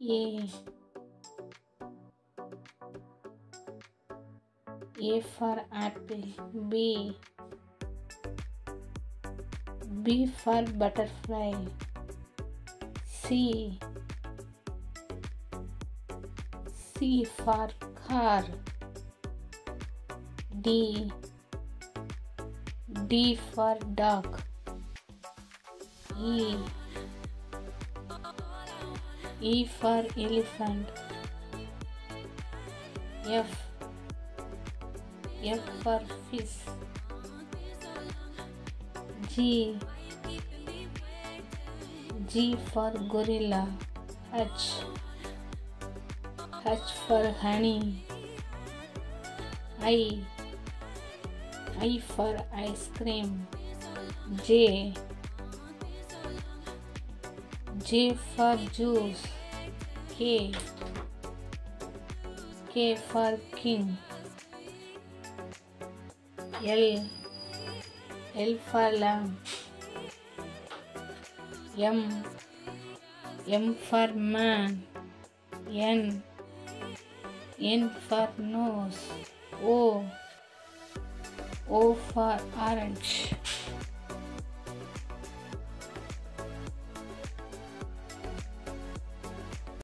A. A for apple. B. B for butterfly. C. C for car. D. D for dog. E. E for elephant. F. F for fish. G. G for gorilla. H. H for honey. I. I for ice cream. J. J for juice. K. K for king. L. L for lamb. M. M for man. N. N for nose. O. O for orange.